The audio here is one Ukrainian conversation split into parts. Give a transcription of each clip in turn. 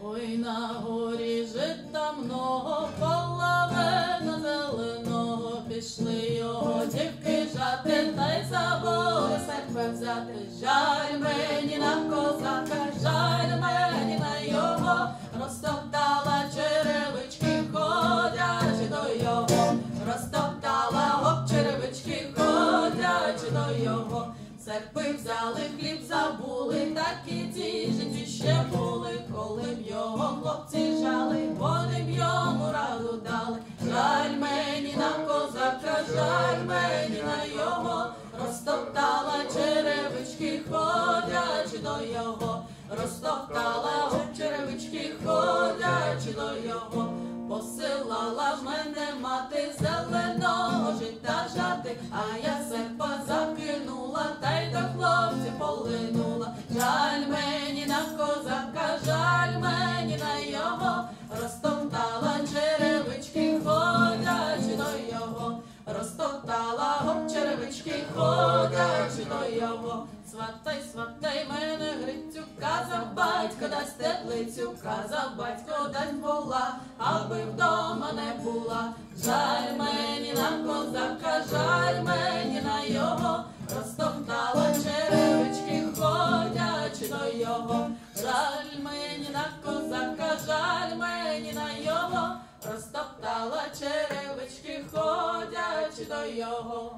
Ой, на горі жита много, половина зеленого, пішли його дівки жати, та й забули серпе взяти. Жаль мені на козака, жаль мені на його, розтоптала черевички, ходячи до його, розтоптала гоп черевички, ходячи до його. Серпи взяли, хліб забули, такі ті жінці ще були, коли б його хлопці жали, вони б йому раду дали. Жаль мені на козака, жаль мені на його, розтоптала черевички, ходячи до його, розтоптала черевички, ходячи до його. Посилала в мене мати зеленого жита жати, а я серпа закинула, та й до хлопців полинула. Жаль мені на козака, жаль мені на його, розтоптала черевички, ходячи до його, розтоптала гоп черевички, ходячи до його. Сватай, сватай мене, Грицю, казав батько, дасть теплицю, казав батько, дасть вола, аби вдома не була. Жаль мені на козака, жаль мені на його, розтоптала черевички, ходячи до його. Жаль мені на козака, жаль мені на його, розтоптала черевички, ходячи до його.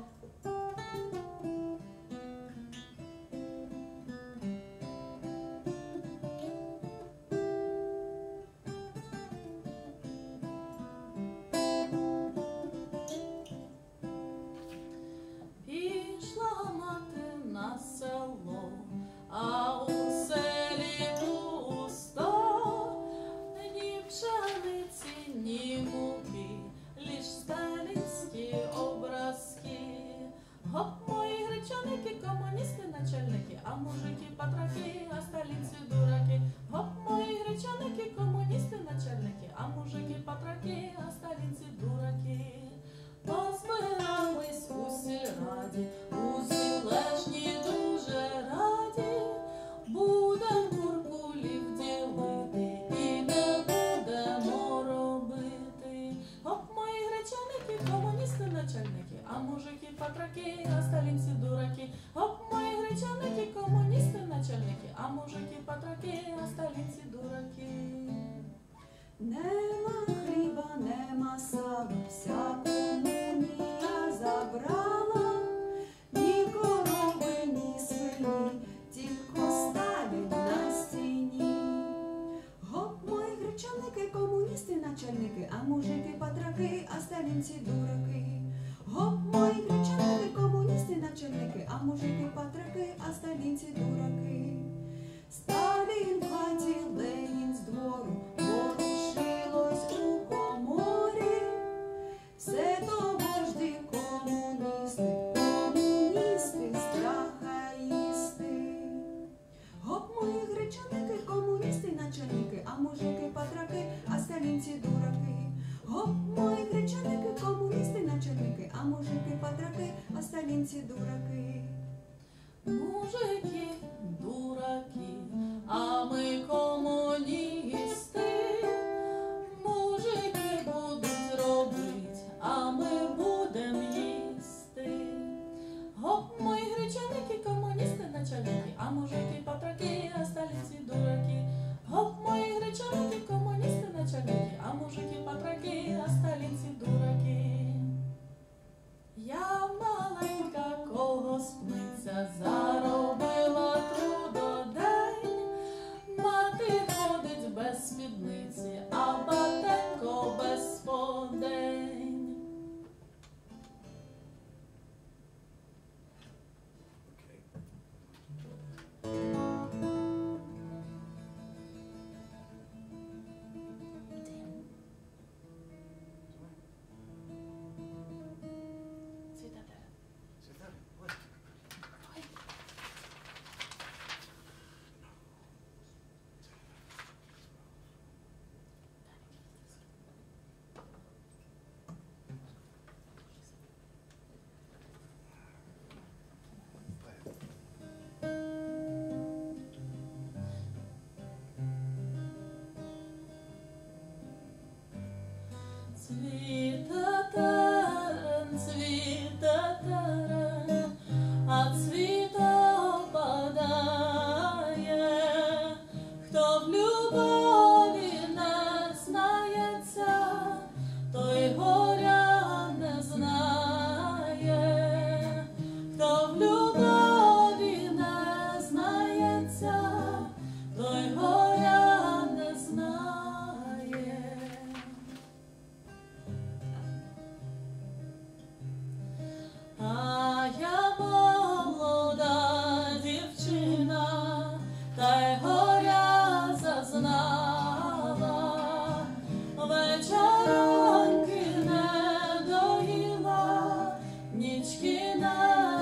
На село, а у селі пусто, ні пшениці, ні муки, лиш сталінські образки. Гоп, мої гречаники, комуністи, начальники, а мужики патраки, а сталінці дураки. Гоп, мої гречаники, комуністи, начальники, а мужики патраки, а сталінці дураки. Позбирались у сільраді, у Зілешні дуже раді, будем куркулів ділити і не будемо робити. Гоп, мої гречаники, комуністи, начальники, а мужики патраки, а сталінці дураки. Гоп, мої гречаники, комуністи, начальники, а мужики патраки, а сталінці дураки. Нема хліба, нема сала, вся комунія забрала, ні корови, ні свині, тільки Сталін на стіні. Гоп, мої гречаники, комуністи, начальники, а мужики патраки, а сталінці дураки. Гоп, мої гречаники, комуністи, начальники, а мужики патраки, а сталінці дураки. Сталін в хаті, Ленін з двору, ворушилось у коморі. Все то вожді комуністи, комуністи, страхаїсти. Гоп, мої гречаники, комуністи, начальники, а мужики патраки, а сталінці дураки. Гоп, мої гречаники, комуністи, начальники, а мужики патраки, а сталінці дураки. Мужики дураки, а ми комуністи. Мужики будуть робить, а ми Цвіте терен, а цвіта опадає. Хто в любові не знається, той горя не знає. Хто в любові не знається, той горя не знає. А я молода дівчина, та й горя зазнала, вечороньки не доїла, нічки не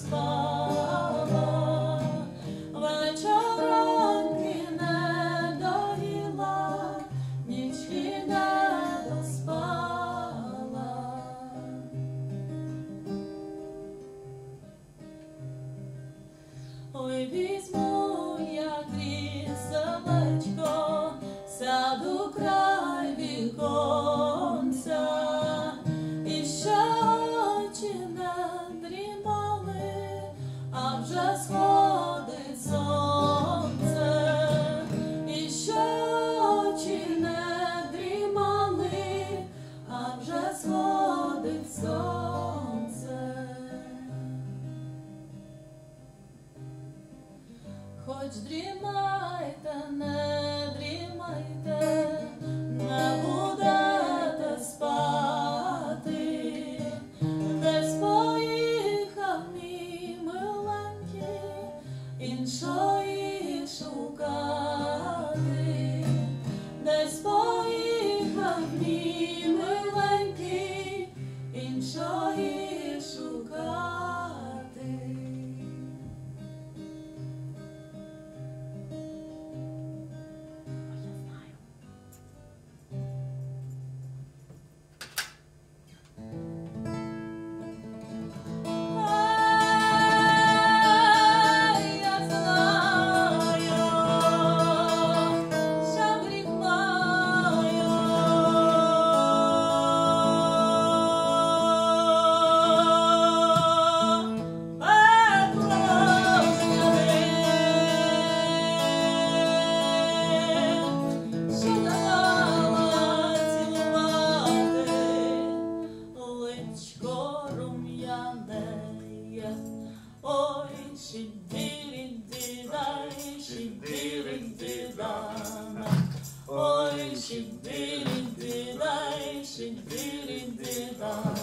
доспала, вечороньки не доїла, нічки не доспала. Ой, візьму я кріселечко, сяду край віконця, і ще очі не дрімали, а вже сходить сонце. І ще очі не дрімали, а вже сходить сонце. Хоч дрімайте, не дрімайте, не будете спати, десь поїхав мій миленький, іншої шукати, десь поїхав мій миленький, іншої шукати. Ой, шибири-ди-дай, шибири-ди-дана. Ой, шибири-ди-дай, шибири-ди-дана.